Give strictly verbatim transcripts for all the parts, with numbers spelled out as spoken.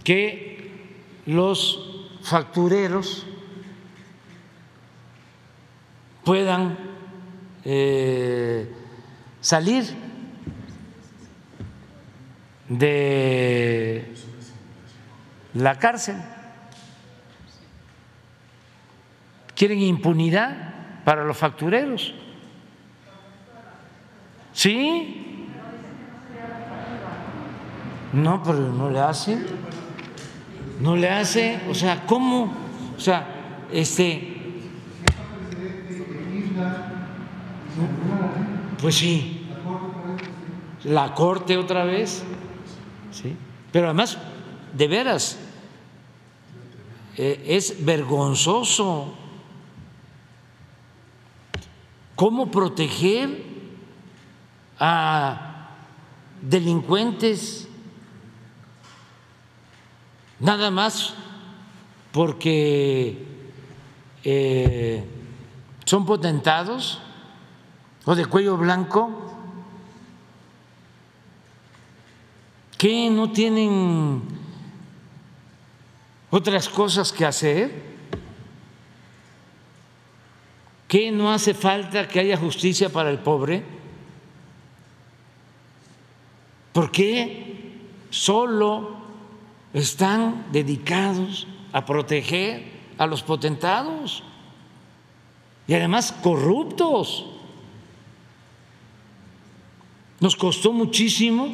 que los factureros puedan eh, salir de la cárcel. Quieren impunidad para los factureros. ¿Sí? No, pero no le hace. No le hace. O sea, ¿cómo? O sea, este. Pues sí. La Corte otra vez. Sí. Pero además, de veras, eh, es vergonzoso. ¿Cómo proteger a delincuentes nada más porque eh, son potentados o de cuello blanco? ¿Qué no tienen otras cosas que hacer? ¿Qué no hace falta que haya justicia para el pobre? ¿Por qué solo están dedicados a proteger a los potentados y además corruptos? Nos costó muchísimo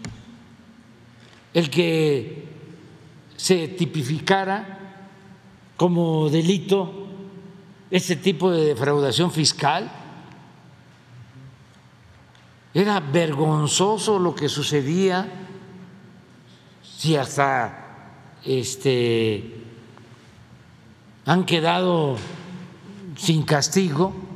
el que se tipificara como delito este tipo de defraudación fiscal. Era vergonzoso lo que sucedía, si hasta este, han quedado sin castigo